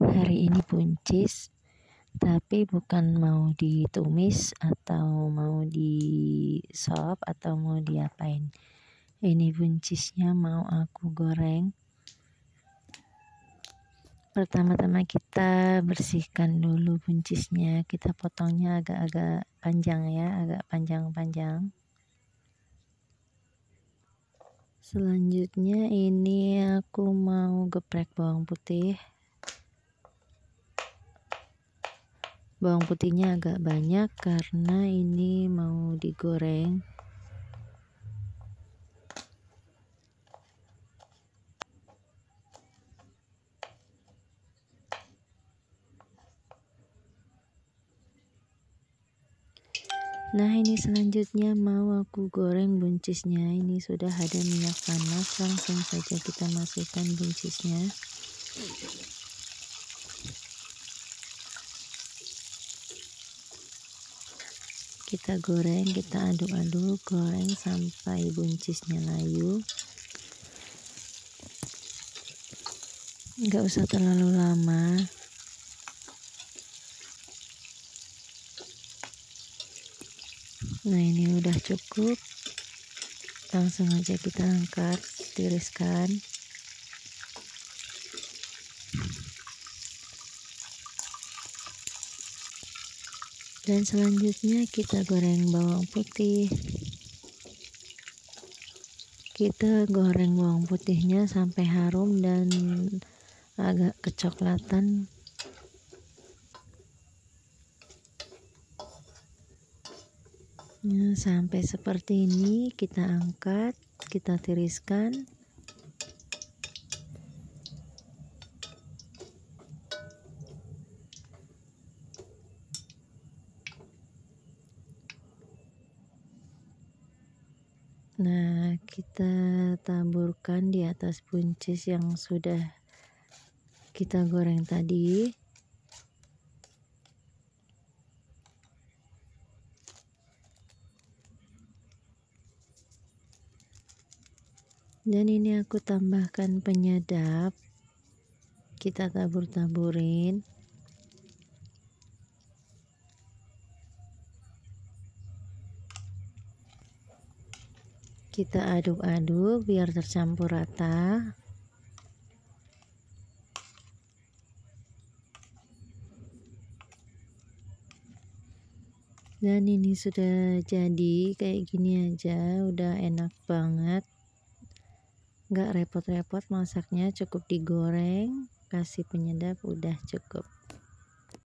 Hari ini buncis, tapi bukan mau ditumis atau mau di sop atau mau diapain. Ini buncisnya mau aku goreng. Pertama-tama kita bersihkan dulu buncisnya, kita potongnya agak-agak panjang ya, agak panjang-panjang. Selanjutnya ini aku mau geprek bawang putih. Bawang putihnya agak banyak karena ini mau digoreng. Nah, ini selanjutnya mau aku goreng buncisnya. Ini sudah ada minyak panas, langsung saja kita masukkan buncisnya. Kita goreng, kita aduk-aduk, goreng sampai buncisnya layu. Nggak usah terlalu lama. Nah, ini udah cukup. Langsung aja kita angkat, tiriskan. Dan selanjutnya kita goreng bawang putih. Kita goreng bawang putihnya sampai harum dan agak kecoklatan. Nah, sampai seperti ini kita angkat, kita tiriskan. Nah, kita taburkan di atas buncis yang sudah kita goreng tadi. Dan ini aku tambahkan penyedap. Kita tabur-taburin. Kita aduk-aduk biar tercampur rata. Dan ini sudah jadi kayak gini aja, udah enak banget. Nggak repot-repot masaknya, cukup digoreng, kasih penyedap, udah cukup.